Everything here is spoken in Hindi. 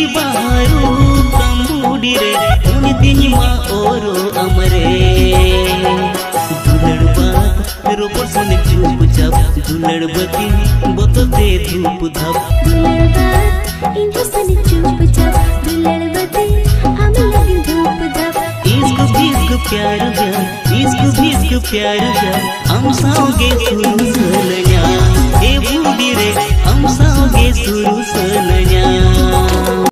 बारू तंबूडी रे उन दिन मा ओरो अमरे दुलड़बा रोपर सुन चुप चाप दुलड़बती बोतते धूप धाप दुलड़बा इंको सुन चुप चाप दुलड़बती हम लगे धूप धाप इसको भीस्क प्यार गया इसको भीस्क प्यार गया हम साओगे सुरू सलया ए बूढ़ी रे हम साओगे सुरू सलया।